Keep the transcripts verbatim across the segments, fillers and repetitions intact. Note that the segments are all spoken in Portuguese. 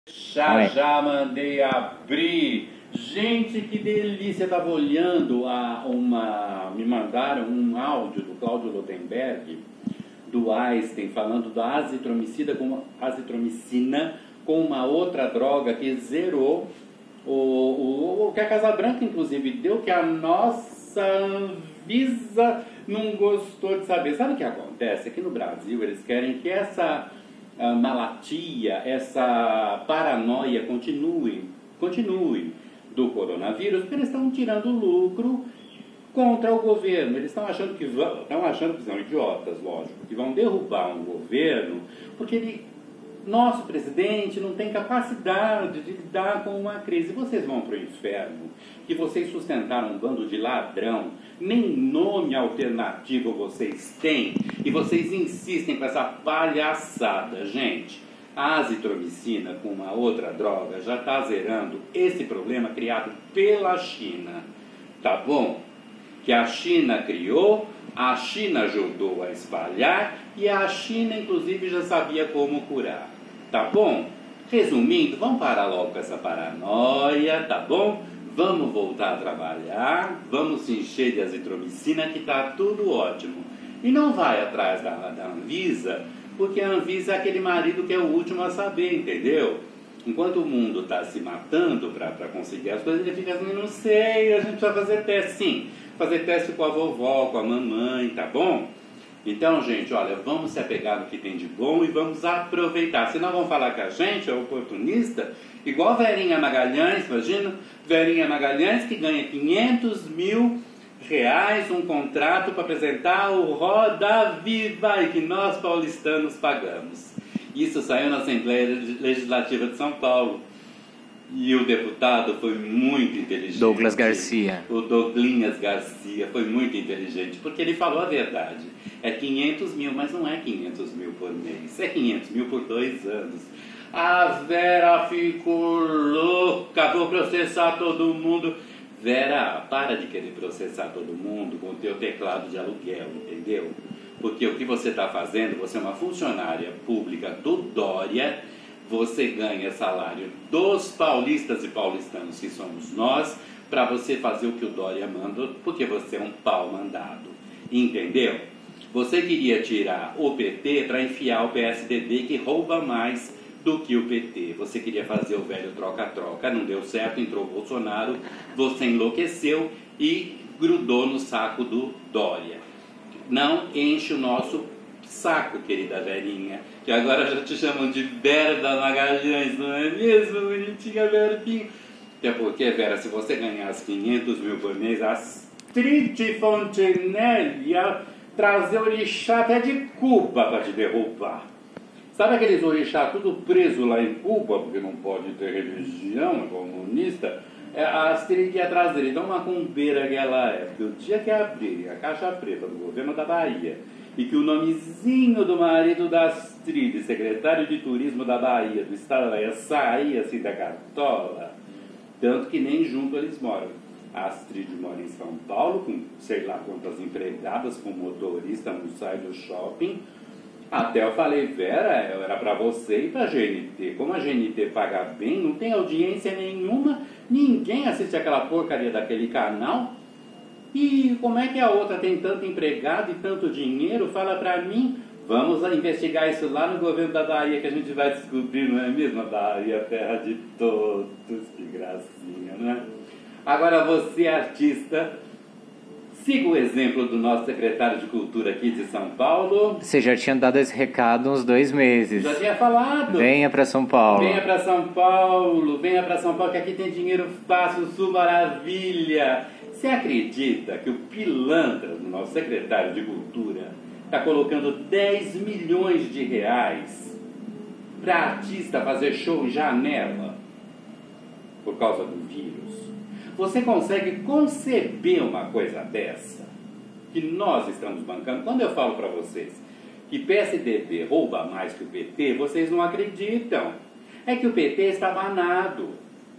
Já, já mandei abrir. Gente, que delícia! Estava olhando a uma. Me mandaram um áudio do Cláudio Lodenberg, do Einstein, falando da azitromicina com, azitromicina com uma outra droga que zerou o, o, o que a Casa Branca, inclusive, deu, que a nossa Anvisa não gostou de saber. Sabe o que acontece? Aqui no Brasil, eles querem que essa a malatia, essa paranoia continue, continue do coronavírus, porque eles estão tirando lucro contra o governo. Eles estão achando que vão, estão achando que são idiotas, lógico, que vão derrubar um governo, porque ele, nosso presidente não tem capacidade de lidar com uma crise. Vocês vão para o inferno, que vocês sustentaram um bando de ladrão, nem nome alternativo vocês têm, e vocês insistem com essa palhaçada. Gente, a azitromicina com uma outra droga já está zerando esse problema criado pela China, tá bom? Que a China criou, a China ajudou a espalhar e a China inclusive já sabia como curar, tá bom? Resumindo, vamos parar logo com essa paranoia, tá bom? Vamos voltar a trabalhar, vamos se encher de azitromicina que tá tudo ótimo. E não vai atrás da, da Anvisa, porque a Anvisa é aquele marido que é o último a saber, entendeu? Enquanto o mundo está se matando para conseguir as coisas, ele fica assim, não sei, a gente precisa fazer teste. Sim, fazer teste com a vovó, com a mamãe, tá bom? Então, gente, olha, vamos se apegar no que tem de bom e vamos aproveitar. Senão vão falar que a gente é oportunista, igual Verinha Magalhães, imagina? Verinha Magalhães que ganha quinhentos mil reais um contrato para apresentar o Roda Viva e que nós paulistanos pagamos. Isso saiu na Assembleia Legislativa de São Paulo. E o deputado foi muito inteligente. Douglas Garcia. O Douglinhas Garcia foi muito inteligente, porque ele falou a verdade. É quinhentos mil, mas não é quinhentos mil por mês. É quinhentos mil por dois anos. A Vera ficou louca, vou processar todo mundo. Vera, para de querer processar todo mundo com o teu teclado de aluguel, entendeu? Porque o que você está fazendo, você é uma funcionária pública do Dória, você ganha salário dos paulistas e paulistanos, que somos nós, para você fazer o que o Dória manda, porque você é um pau mandado, entendeu? Você queria tirar o P T para enfiar o P S D B, que rouba mais do que o P T. Você queria fazer o velho troca-troca, não deu certo, entrou o Bolsonaro, você enlouqueceu e grudou no saco do Dória. Não enche o nosso saco, querida Verinha, que agora já te chamam de Vera da Magalhães, não é mesmo, bonitinha Verinha? Até porque, Vera, se você ganhasse quinhentos mil por mês, a Astrid Fontenelle ia trazer o orixá até de Cuba para te derrubar. Sabe aqueles orixá tudo preso lá em Cuba, porque não pode ter religião, é comunista? É, a Astrid ia trazer, então uma cumbeira que ela é, porque o dia que abrir a caixa preta do governo da Bahia, e que o nomezinho do marido da Astrid, secretário de turismo da Bahia, do estado da Bahia, sair assim da cartola, tanto que nem junto eles moram. A Astrid mora em São Paulo, com sei lá quantas empregadas, com motorista, não sai do shopping. Até eu falei, Vera, era para você e para a G N T. Como a G N T paga bem, não tem audiência nenhuma, ninguém assiste aquela porcaria daquele canal. E como é que a outra tem tanto empregado e tanto dinheiro? Fala pra mim. Vamos investigar isso lá no governo da Bahia, que a gente vai descobrir, não é mesmo? A Bahia, terra de todos. Que gracinha, né? Agora você, artista, siga o exemplo do nosso secretário de Cultura aqui de São Paulo. Você já tinha dado esse recado uns dois meses. Já tinha falado. Venha para São Paulo. Venha para São Paulo. Venha para São Paulo, que aqui tem dinheiro fácil, sul maravilha. Você acredita que o pilantra do nosso secretário de Cultura está colocando dez milhões de reais para artista fazer show em janela por causa do vírus? Você consegue conceber uma coisa dessa? Que nós estamos bancando? Quando eu falo para vocês que P S D B rouba mais que o P T, vocês não acreditam. É que o P T está banado.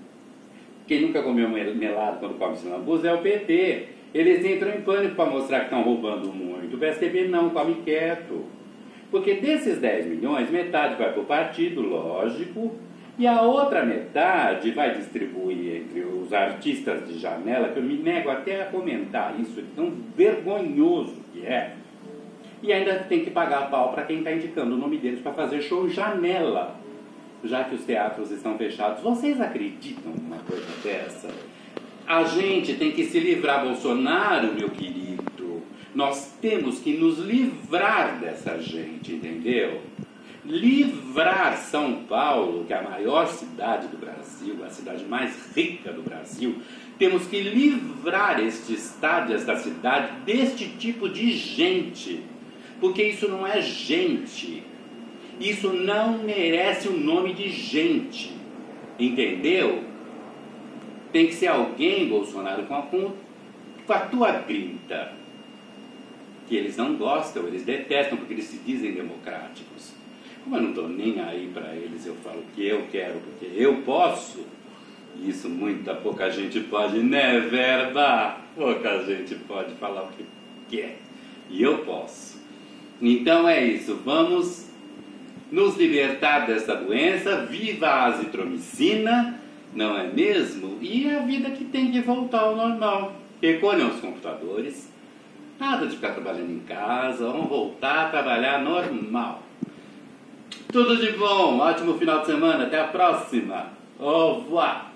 Quem nunca comeu melado quando come sinambus é o P T. Eles entram em pânico para mostrar que estão roubando muito. O P S D B não, come quieto. Porque desses dez milhões, metade vai para o partido, lógico, E a outra metade vai distribuir entre os artistas de janela, que eu me nego até a comentar isso, de tão vergonhoso que é. E ainda tem que pagar pau para quem está indicando o nome deles para fazer show janela, já que os teatros estão fechados. Vocês acreditam numa coisa dessa? A gente tem que se livrar, Bolsonaro, meu querido. Nós temos que nos livrar dessa gente, entendeu? Livrar São Paulo, que é a maior cidade do Brasil, a cidade mais rica do Brasil. Temos que livrar este estado, esta cidade, deste tipo de gente. Porque isso não é gente. Isso não merece o nome de gente. Entendeu? Tem que ser alguém, Bolsonaro, com a, com, com a tua grinta. Que eles não gostam, eles detestam, porque eles se dizem democráticos. Como eu não estou nem aí para eles, eu falo o que eu quero, porque eu posso. Isso muita pouca gente pode, né, Verba? Pouca gente pode falar o que quer. E eu posso. Então é isso, vamos nos libertar dessa doença. Viva a azitromicina, não é mesmo? E a vida que tem que voltar ao normal. Recolham os computadores, nada de ficar trabalhando em casa, vamos voltar a trabalhar normal. Tudo de bom, ótimo final de semana, até a próxima. Au revoir.